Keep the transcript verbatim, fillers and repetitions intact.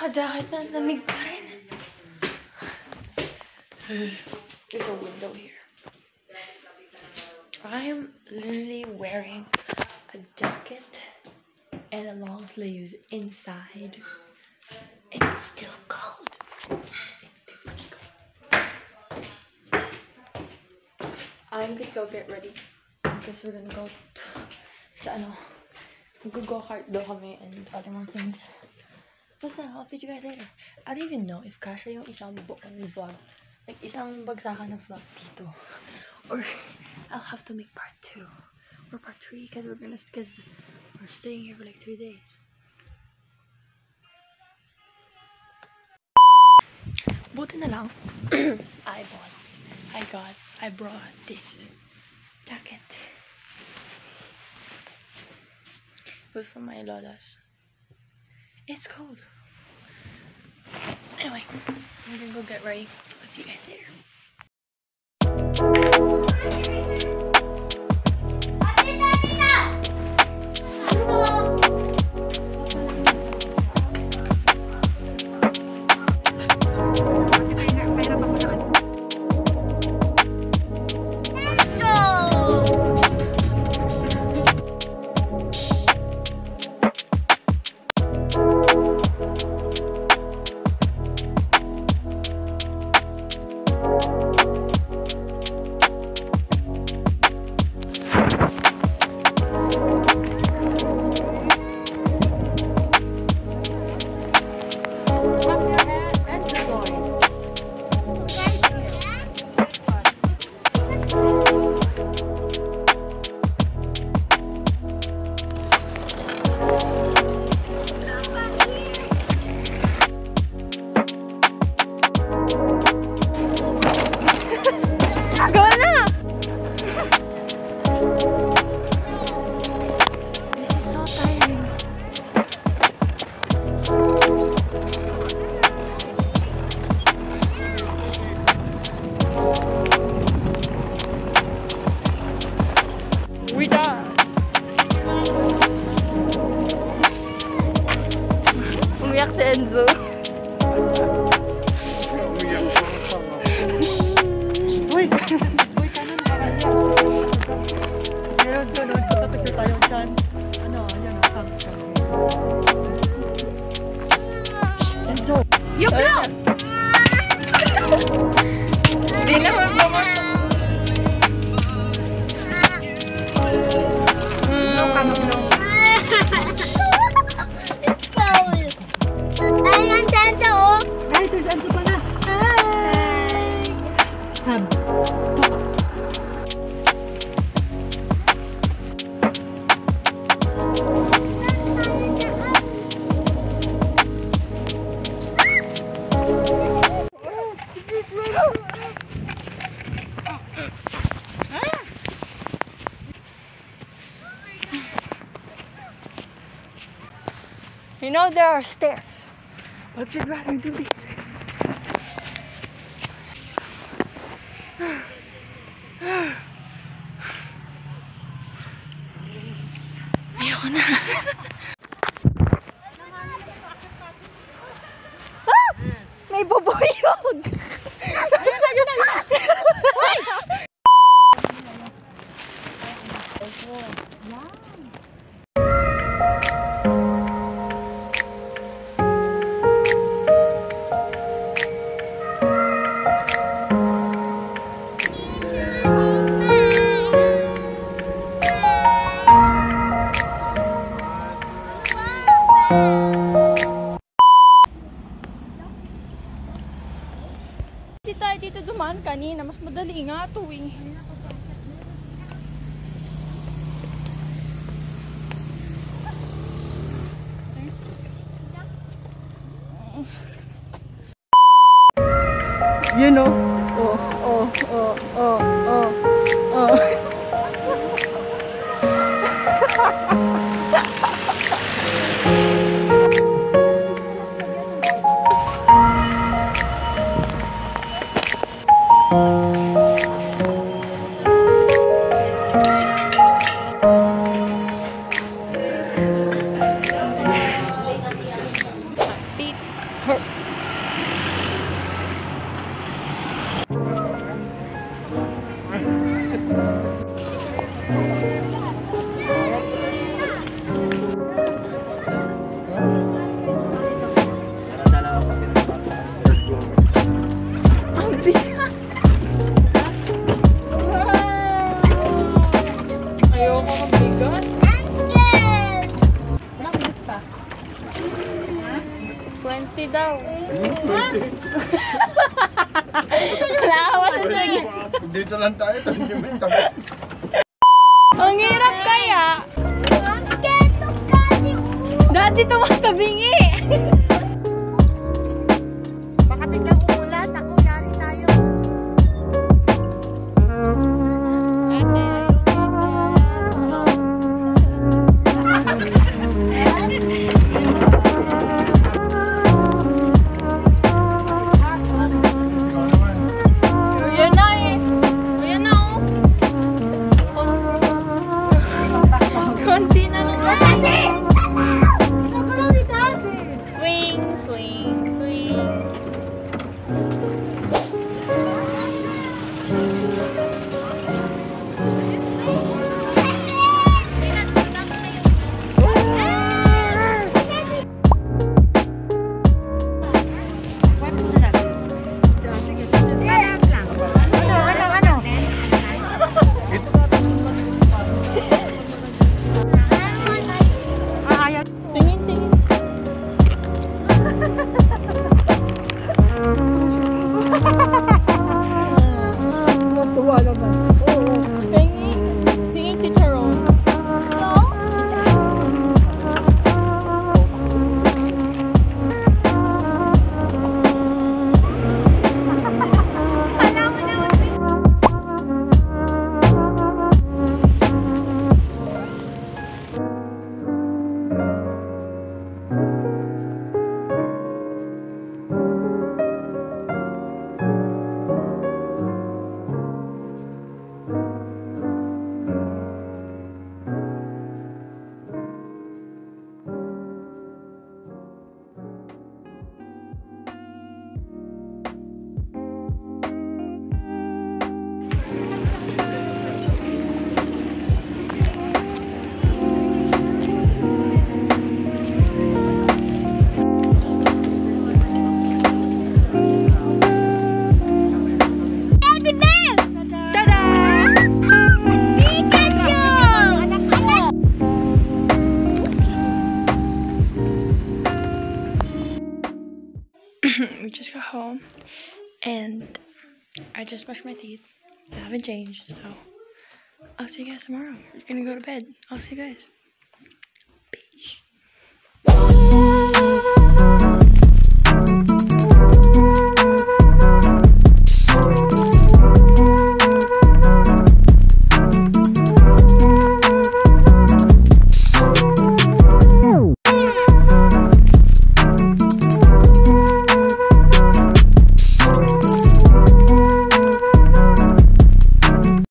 naka-jacket na, lamig pa rin. There's a window here. I'm literally wearing a jacket and a long sleeves inside. And it's still cold. It's still fucking cold. I'm gonna go get ready. Because we're gonna go to, sa ano, mag-go-kart daw kami and other more things. Basta, I'll feed you guys later. I don't even know if kasha yung isang buong vlog. Like, isang bagsakan ng vlog dito. Or, I'll have to make part two. Or part three, because we're gonna, because we're staying here for like three days. Buti na lang, I bought, I got, I brought this jacket. It was from my lolas. It's cold. Anyway, I'm gonna go get ready. I'll see you guys later. We done. Umiyak si Enzo. Uy! Uy, kanan ka lang yan. Meron doon, magpapapicture tayo dyan. Ano, yan o, kang kang. Enzo! Yup lang! Hindi na mag-moment. You know there are stairs, but you'd rather do these. Ayoko na. Ah! May bubuyog! Ayun na, yun na! Tayo dito dumaan kanina, mas madali nga tuwing. You know, oh, oh, oh, oh, oh, oh. twenty daw. Wala ka masasabi. Dito lang tayo, twenty minutes. Ang hirap kaya. I'm scared of Daddy. Daddy, tumatabingi. Baka biglang umulan. Ako, yari tayo. Ayan na eh. Ayan na oh. Konti na lang. Swing, swing, swing. Tingin, tingin. Matuwa naman. Oo. Tingin. Tingin, chicharon. We just got home and I just brushed my teeth. I haven't changed, so I'll see you guys tomorrow. We're gonna go to bed. I'll see you guys. Peace.